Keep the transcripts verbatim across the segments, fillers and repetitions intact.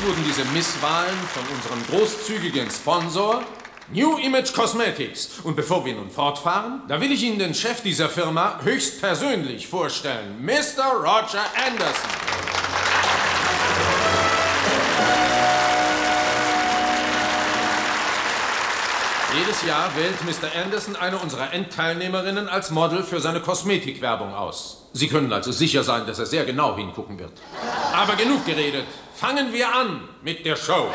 wurden diese Misswahlen von unserem großzügigen Sponsor New Image Cosmetics. Und bevor wir nun fortfahren, da will ich Ihnen den Chef dieser Firma höchstpersönlich vorstellen, Mister Roger Anderson. Jedes Jahr wählt Mister Anderson eine unserer Endteilnehmerinnen als Model für seine Kosmetikwerbung aus. Sie können also sicher sein, dass er sehr genau hingucken wird. Aber genug geredet. Fangen wir an mit der Show.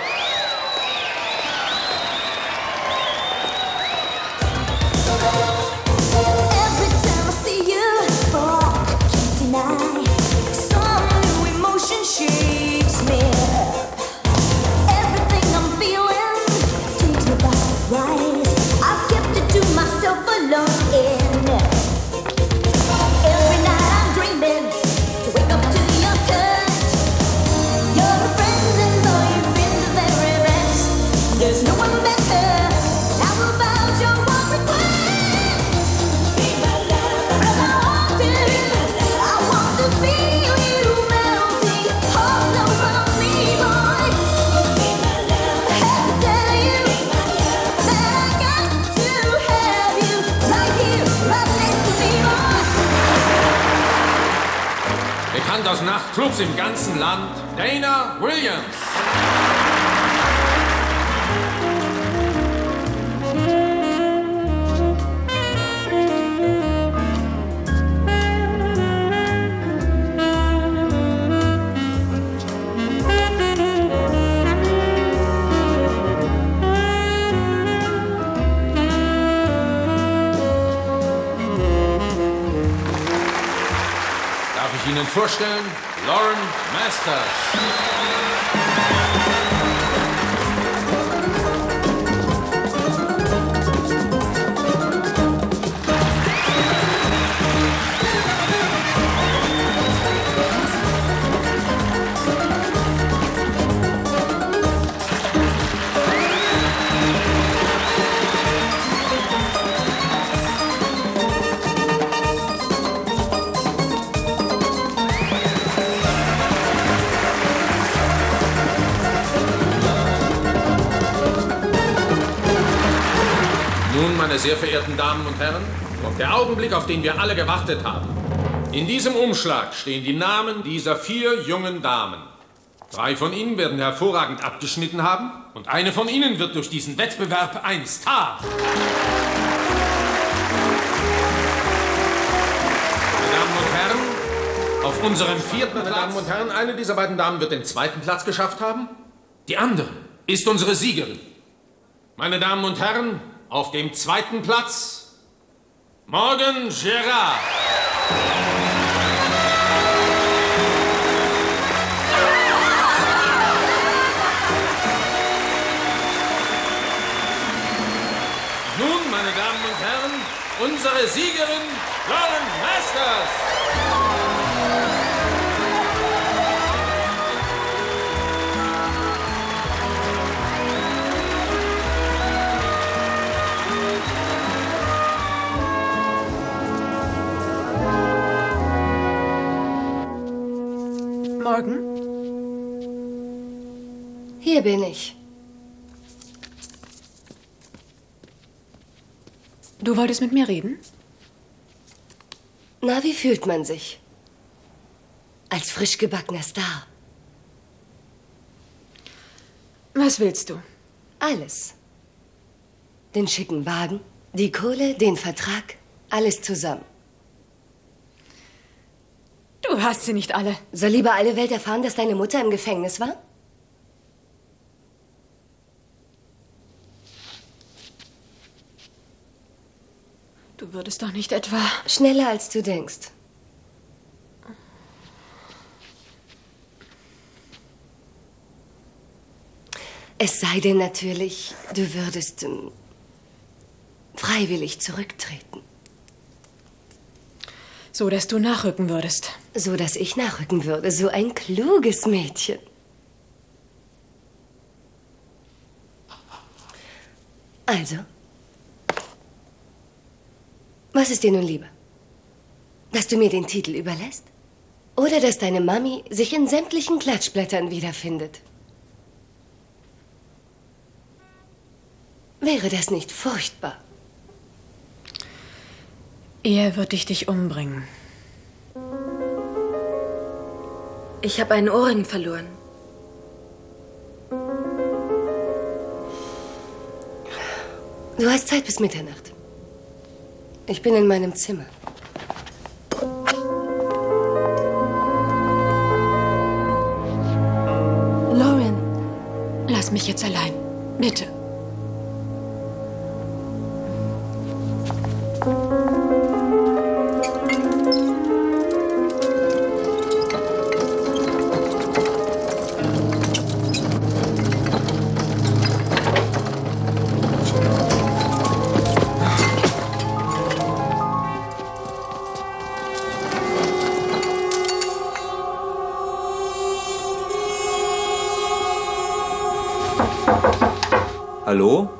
Bekannt aus Nachtclubs im ganzen Land, Dana Williams. Ihnen vorstellen, Lauren Masters. Nun, meine sehr verehrten Damen und Herren, kommt der Augenblick, auf den wir alle gewartet haben. In diesem Umschlag stehen die Namen dieser vier jungen Damen. Drei von ihnen werden hervorragend abgeschnitten haben und eine von ihnen wird durch diesen Wettbewerb ein Star. Meine Damen und Herren, auf unserem vierten Platz, meine Damen und Herren, eine dieser beiden Damen wird den zweiten Platz geschafft haben. Die andere ist unsere Siegerin. Meine Damen und Herren, auf dem zweiten Platz, Morgan Gerard. Nun, meine Damen und Herren, unsere Siegerin, Lauren Masters. Morgan? Hier bin ich. Du wolltest mit mir reden? Na, wie fühlt man sich? Als frisch gebackener Star. Was willst du? Alles. Den schicken Wagen, die Kohle, den Vertrag, alles zusammen. Du hast sie nicht alle. Soll lieber alle Welt erfahren, dass deine Mutter im Gefängnis war? Du würdest doch nicht etwa... Schneller als du denkst. Es sei denn natürlich, du würdest ähm, freiwillig zurücktreten. So, dass du nachrücken würdest. So, dass ich nachrücken würde. So ein kluges Mädchen. Also, was ist dir nun lieber? Dass du mir den Titel überlässt? Oder dass deine Mami sich in sämtlichen Klatschblättern wiederfindet? Wäre das nicht furchtbar? Er wird dich dich umbringen. Ich habe einen Ohrring verloren. Du hast Zeit bis Mitternacht. Ich bin in meinem Zimmer. Lauren, lass mich jetzt allein. Bitte. Hallo?